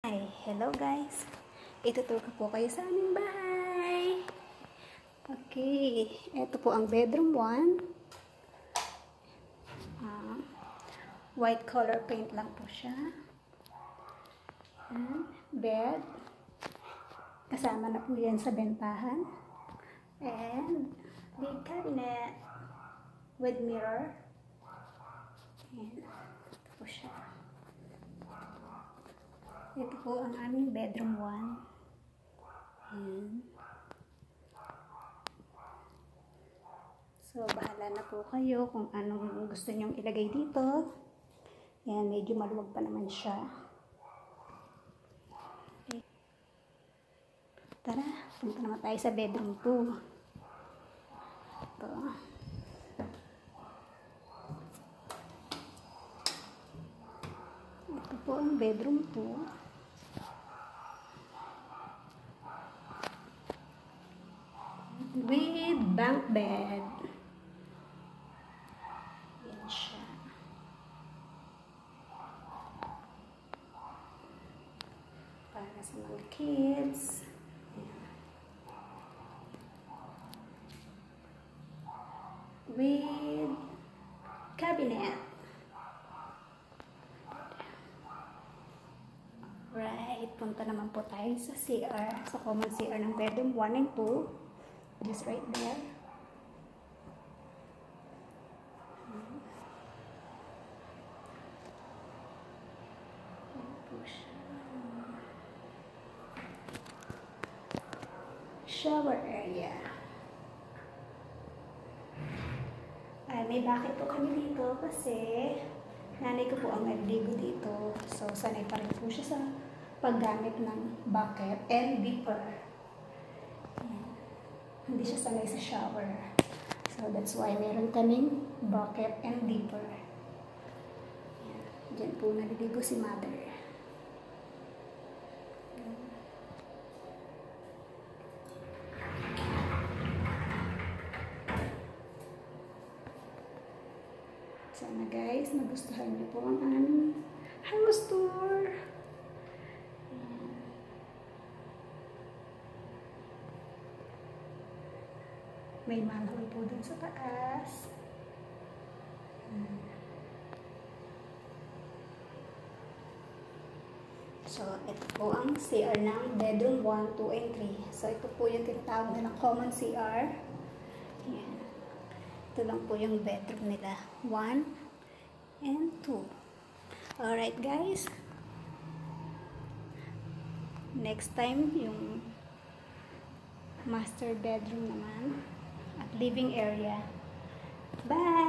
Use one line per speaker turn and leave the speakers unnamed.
Hello guys. Ituturo ko po kayo sa aming bahay. Okay, ito po ang bedroom 1. White color paint lang po siya. Bed. Kasama na po yan sa bentahan. And big cabinet with mirror. And ito po siya. Ito po ang aming bedroom 1. Ayan. So, bahala na po kayo kung anong gusto nyong ilagay dito. Ayan, medyo maluwag pa naman siya. Okay. Tara, punta naman tayo sa bedroom 2. Ito. Ito po ang bedroom 2. With bunk bed. Yan siya. Para sa mga kids. Yan. With cabinet. Right, punta naman po tayo sa CR. Sa common CR ng bedroom 1 and 2. Just right there. Shower area. May bakit po kami dito kasi nanay ko po ang nagligo dito. So, sanay pa rin po siya sa paggamit ng bucket and dipper. Hindi siya sanay sa shower. So, that's why meron kaming bucket and dipper. Ayan. Diyan po naliligo si mother. Sana guys, nagustuhan niyo po ang aming house tour. May manhole po dun sa taas. So, ito po ang CR ng bedroom 1, 2, and 3. So, ito po yung tinatawag nilang common CR. Ayan. Ito lang po yung bedroom nila. 1 and 2. Alright guys. Next time, yung master bedroom naman. At living area. Bye!